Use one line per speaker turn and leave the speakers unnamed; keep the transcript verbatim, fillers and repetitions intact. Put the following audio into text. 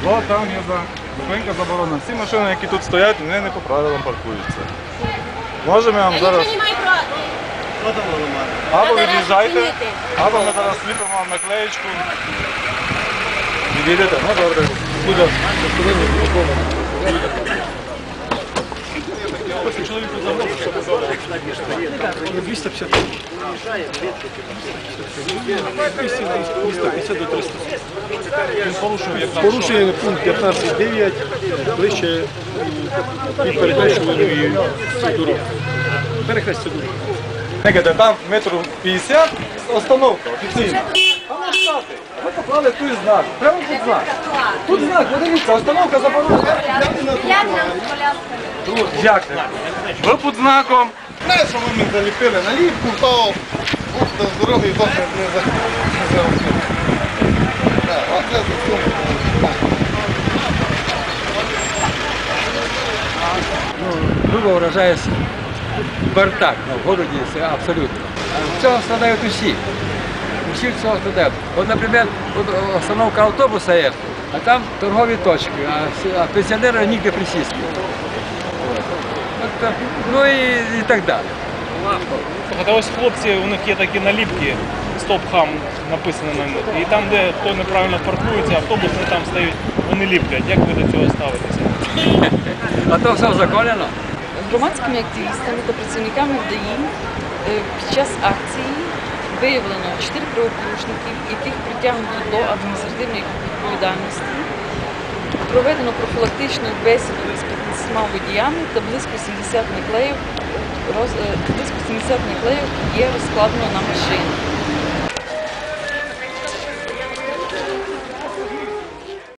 От там є за зупинка заборонена. Всі машини, які тут стоять, вони не по правилам паркуються. Можемо я вам зараз... Або від'їжджайте, або ми зараз сліпимо вам наклеєчку. Відійдете? Ну добре. Буде. Чоловіку замовити. двісті п'ятдесят. двісті п'ятдесят до триста. Він порушив, як нам порушує пункт п'ятнадцять дев'ять, ближче під перехрещуваною дорогою. Перехрестя дороги. Там метрів п'ятдесят, остановка офіційна. А ми стати. Ми поклали тут знак. Прямо тут знак. Тут знак, подивіться, остановка заборонена. Як це? Ви під знаком.
Знаєш, що ми заліпили наліпку, то з дороги і досить не заробили. Оце засунути.
Грубо выражаясь, бардак в городе абсолютно. Все страдають усі. Усі цього страдають. От, наприклад, от остановка автобуса є, а там торгові точки, а пенсіонери нігде присісти. От, ну і, і так далі.
Слухайте, ось хлопці, у них є такі наліпки, стоп-хам написано на них. І там, де хто неправильно паркується, автобуси там стають, вони ліплять. Як ви до цього ставитеся?
А то все узаконено.
Громадськими активістами та працівниками ДАІ під час акції виявлено чотири правопорушників, яких притягнуто до адміністративної відповідальності. Проведено профілактичну бесіду з п'ятнадцятьма водіями та близько сімдесят наклеїв, роз, близько сімдесят наклеїв є розкладено на машини.